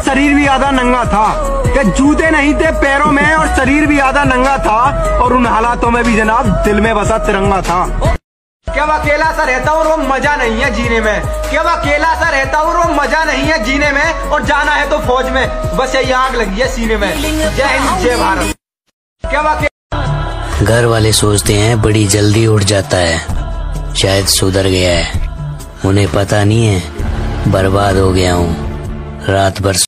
शरीर भी आधा नंगा था, कि जूते नहीं थे पैरों में और शरीर भी आधा नंगा था, और उन हालातों में भी जनाब दिल में बसा तिरंगा था। क्या अकेला सा रहता हूँ और वो मजा नहीं है जीने में, क्या अकेला सा रहता हूँ और वो मजा नहीं है जीने में, और जाना है तो फौज में, बस यही आग लगी है सीने में। जय हिंद जय भारत। क्या घर वाले सोचते हैं बड़ी जल्दी उठ जाता है, शायद सुधर गया है, उन्हें पता नहीं है बर्बाद हो गया हूँ रात भर।